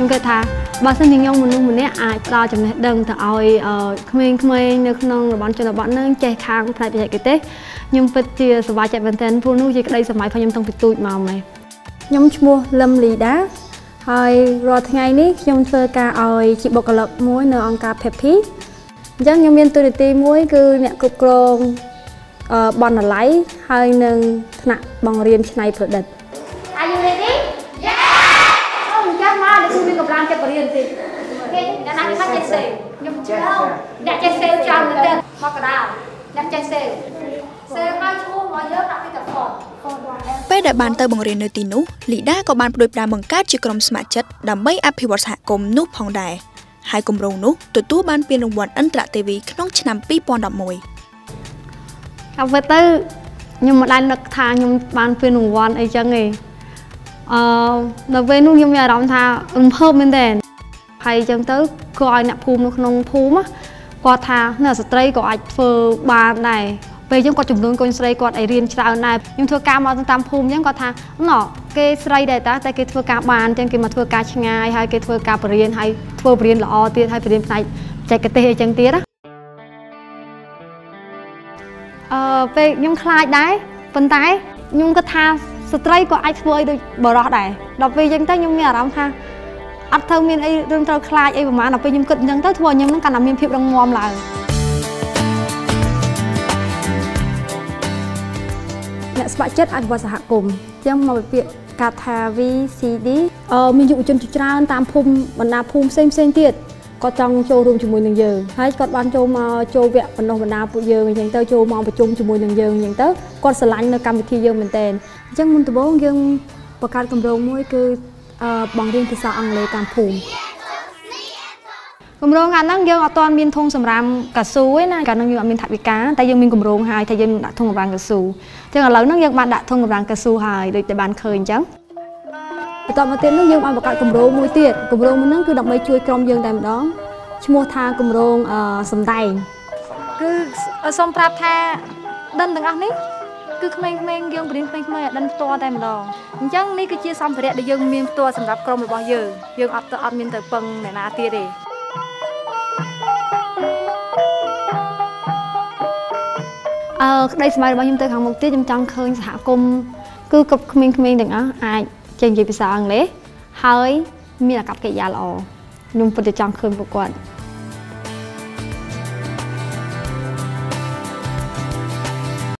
ខ្ញុំគិតថាបើសិនជាខ្ញុំមនុស្សម្នាក់អាចផ្ដល់ចំណេះដឹងទៅឲ្យក្មេងៗនៅក្នុងតំបន់ជនបទនឹងចេះខាងផ្នែកបច្ចេកទេសខ្ញុំពិតជាសប្បាយចិត្តមែនទែនព្រោះនោះជាក្តីសម័យរបស់ខ្ញុំតាំងពីទូចមកម៉េចខ្ញុំឈ្មោះលឹមលីដាហើយរាល់ថ្ងៃនេះខ្ញុំធ្វើការឲ្យជាបុគ្គលិកមួយនៅអង្គការ Peppy អញ្ចឹងខ្ញុំមានតួនាទីមួយគឺអ្នកគ្រប់គ្រងបណ្ណាល័យហើយនឹងថ្នាក់បង្រៀនច្នៃប្រឌិត Are you ready? Yeah! អូអញ្ចឹងមកនេះគឺមានកម្លាំងចិត្តបរៀនតិចគេអ្នកណាគេថាចេះសេខ្ញុំជឿអ្នកចេះសេច្រើនមែនទែនមកកដាលអ្នកចេះសេហើយឈ្មោះមកយើងដាក់ពីតផតពេលដែលបានទៅបង្រៀននៅទីនោះលីដាក៏បានផ្ដួចផ្ដើមបង្កើតជាក្រុមស្ម័គ្រចិត្តដើម្បីអភិវឌ្ឍសហគមន៍នោះផងដែរហើយគម្រោងនោះទទួលបានពានរង្វាន់អន្តរទេវីក្នុងឆ្នាំ2011អ្វីទៅខ្ញុំមិនដែលនឹកថាខ្ញុំបានពានរង្វាន់អីចឹងទេដល់ពេលនោះខ្ញុំមានអារម្មណ៍ថារំភើបមែនទែនហើយចឹងទៅក៏ឲ្យអ្នកភូមិនៅក្នុងភូមិគាត់ថានៅស្ត្រីក៏អាចធ្វើបានដែរពេលចឹងគាត់ជំរុញកូនស្រីគាត់ឲ្យរៀនច្រើនដែរខ្ញុំធ្វើការមកតាមភូមិចឹងគាត់ថាណ៎គេស្រីដែរតែគេធ្វើការបានចឹងគេមកធ្វើការឆ្ងាយហើយគេធ្វើការបរិញ្ញាហើយធ្វើបរិញ្ញាល្អទៀតហើយបរិញ្ញាផ្នែកបច្ចេកទេសអីចឹងទៀតណាពេលខ្ញុំខ្លាចដែរប៉ុន្តែខ្ញុំគិតថាស្ត្រីក៏អាចធ្វើអីដូចបរិសុទ្ធដែរដល់ពេលចឹងទៅខ្ញុំមានអារម្មណ៍ថាអត់ទៅមានអីរឿងត្រូវខ្លាចអីប្រហែលដល់ពេលខ្ញុំគិតចឹងទៅធ្វើឲ្យខ្ញុំនឹងកាន់តែមានភាពរឹងមាំឡើងអ្នកស្ម័គ្រចិត្តអភិវឌ្ឍសហគមន៍ចឹងមកពាក្យកាថា VCD មានយុវជនជាច្រើនតាមភូមិបណ្ដាភូមិផ្សេងទៀតគាត់ចង់ចូលរួមជាមួយនឹងយើងហើយគាត់បានចូលមកចូលវគ្គបណ្ដុះបណ្ដាលពួកយើងអញ្ចឹងទៅចូលមកប្រជុំជាមួយនឹងយើងអញ្ចឹងទៅគាត់ស្រឡាញ់នៅកម្មវិធីយើងមែនទែនអញ្ចឹងមុនដំបូងយើងបង្កើតគម្រោងមួយគឺបង្រៀនភាសាអង់គ្លេសតាមភូមិគម្រោងកាលហ្នឹងយើងអត់ទាន់មានធុងសម្រាប់កៅស៊ូទេណាកាលហ្នឹងយើងអត់មានថវិកាតែយើងមានគម្រោងហើយថាយើងដាក់ធុងសម្រាប់កៅស៊ូអញ្ចឹងឥឡូវហ្នឹងយើងបានដាក់ធុងសម្រាប់កៅស៊ូហើយដូចតែបានឃើញអញ្ចឹងបន្តមកទៀតនោះយើងបានបង្កើតគម្រោងមួយទៀតគម្រោងមួយហ្នឹងគឺដើម្បីជួយក្រុមយើងតែម្ដងឈ្មោះថាគម្រោងសម្ដែងគឺសូមប្រាប់ថាដឹងទាំងអស់នេះគឺក្មេងៗយើងបរិញ្ញាក្មេងៗឲ្យដឹងផ្ទាល់តែម្ដងអញ្ចឹងនេះគឺជាសម្ភារៈដែលយើងមានផ្ទាល់សម្រាប់ក្រុមរបស់យើងអត់មានទៅពឹងអ្នកណាទៀតទេក្តីស្ម័គ្ររបស់ខ្ញុំទៅខាងមុខទៀតខ្ញុំចង់ឃើញសហគមន៍គឺគ្រប់ក្មេងៗទាំងអស់អាចចេះនិយាយភាសាអង់គ្លេសហើយមានអាកប្បកិរិយាល្អខ្ញុំពិតជាចង់ឃើញពួកគាត់